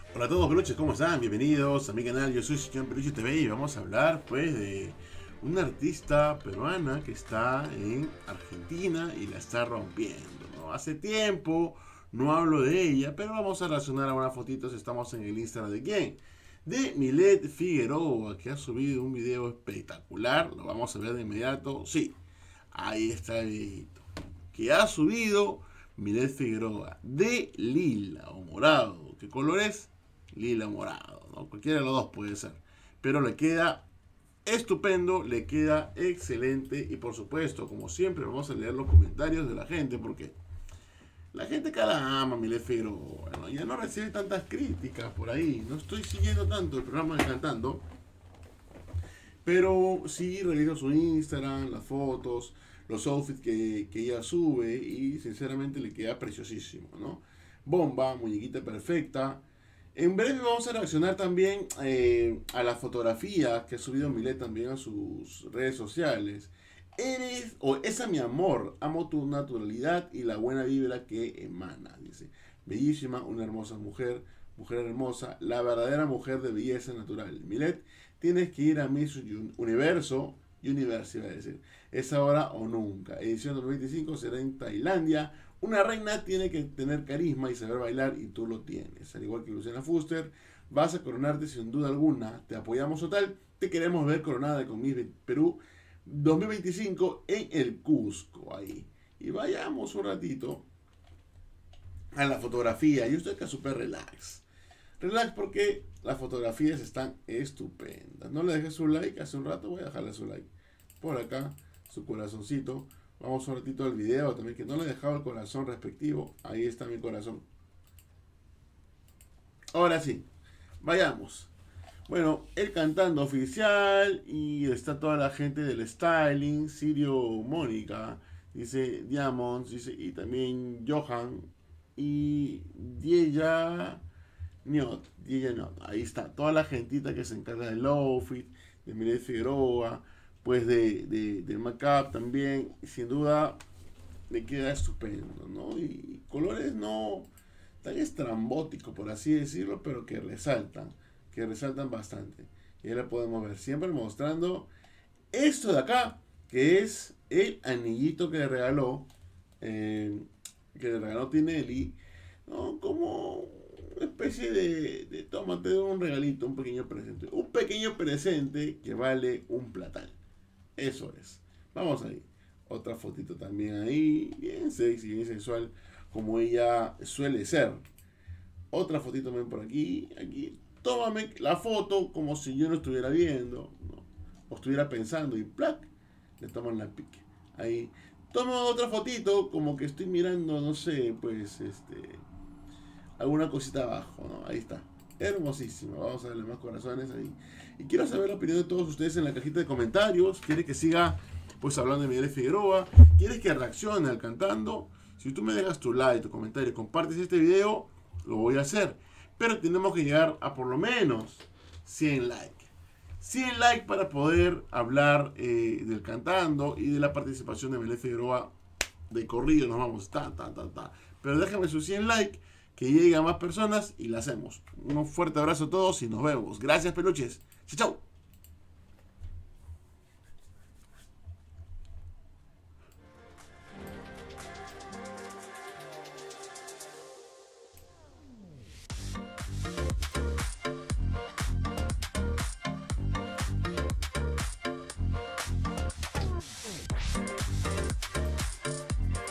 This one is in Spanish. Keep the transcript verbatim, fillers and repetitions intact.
Hola a todos peluches, ¿cómo están? Bienvenidos a mi canal, yo soy Señor Peluche T V y vamos a hablar pues de una artista peruana que está en Argentina y la está rompiendo, ¿no? Hace tiempo no hablo de ella, pero vamos a reaccionar a unas fotitos, estamos en el Instagram de quién? De Milet Figueroa, que ha subido un video espectacular, lo vamos a ver de inmediato, sí, ahí está el videito, que ha subido Milet Figueroa de lila o morado, ¿qué color es? Lila morado, ¿no? Cualquiera de los dos puede ser. Pero le queda estupendo, le queda excelente. Y por supuesto, como siempre, vamos a leer los comentarios de la gente porque la gente que la ama, Milet Figueroa, ¿no? Ya no recibe tantas críticas por ahí. No estoy siguiendo tanto el programa de Cantando, pero sí reviso su Instagram, las fotos, los outfits que, que ella sube y sinceramente le queda preciosísimo, ¿no? Bomba, muñequita perfecta. En breve vamos a reaccionar también eh, a las fotografías que ha subido Milet también a sus redes sociales. Eres, o esa mi amor, amo tu naturalidad y la buena vibra que emana, dice. Bellísima, una hermosa mujer, mujer hermosa, la verdadera mujer de belleza natural. Milet, tienes que ir a Miss Universo, Universo iba a decir, es ahora o nunca. Edición dos mil veinticinco será en Tailandia. Una reina tiene que tener carisma y saber bailar y tú lo tienes. Al igual que Luciana Fuster, vas a coronarte sin duda alguna. Te apoyamos total. Te queremos ver coronada con Miss Perú dos mil veinticinco en el Cusco. Ahí. Y vayamos un ratito a la fotografía. Yo estoy acá súper relax. Relax porque las fotografías están estupendas. No le dejes su like. Hace un rato voy a dejarle su like. Por acá, su corazoncito. Vamos un ratito al video también, que no le he dejado el corazón respectivo. Ahí está mi corazón. Ahora sí, vayamos. Bueno, el cantando oficial y está toda la gente del styling. Sirio Mónica, dice Diamonds, dice, y también Johan y Dieya Niot, Dieya Niot. Ahí está toda la gentita que se encarga del outfit, de Milet Figueroa, pues de, de, del make-up también, sin duda le queda estupendo, ¿no? Y colores no tan estrambóticos, por así decirlo, pero que resaltan, que resaltan bastante. Y ahí la podemos ver, siempre mostrando esto de acá, que es el anillito que le regaló, eh, que le regaló Tinelli, ¿no? Como una especie de, de tómate un regalito, un pequeño presente. Un pequeño presente que vale un platal. Eso es. Vamos ahí. Otra fotito también ahí. Bien sexy, bien sensual. Como ella suele ser. Otra fotito también por aquí. Aquí. Tómame la foto como si yo no estuviera viendo. ¿No? O estuviera pensando. Y ¡plac! Le toman la pique. Ahí. Toma otra fotito como que estoy mirando, no sé, pues, este... alguna cosita abajo, ¿no? Ahí está. Hermosísimo. Vamos a darle más corazones ahí. Y quiero saber la opinión de todos ustedes en la cajita de comentarios. ¿Quieres que siga pues hablando de Milet Figueroa? ¿Quieres que reaccione al cantando? Si tú me dejas tu like, tu comentario, compartes este video, lo voy a hacer. Pero tenemos que llegar a por lo menos cien likes. cien likes para poder hablar eh, del cantando y de la participación de Milet Figueroa de corrido. Nos vamos, ta, ta, ta, ta. Pero déjame sus cien likes, que llegue a más personas y la hacemos. Un fuerte abrazo a todos y nos vemos. Gracias, peluches. Chau, chau.